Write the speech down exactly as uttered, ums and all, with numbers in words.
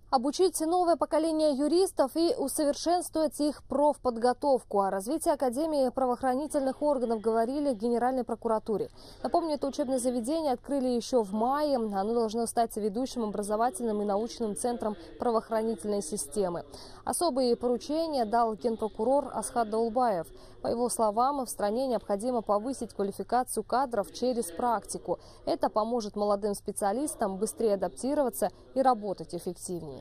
Обучить новое поколение юристов и усовершенствовать их профподготовку. О развитии Академии правоохранительных органов говорили в Генеральной прокуратуре. Напомню, это учебное заведение открыли еще в мае. Оно должно стать ведущим образовательным и научным центром правоохранительной системы. Особые поручения дал генпрокурор Асхат Даулбаев. По его словам, в стране необходимо повысить квалификацию кадров через практику. Это поможет молодым специалистам быстрее адаптироваться и работать эффективнее.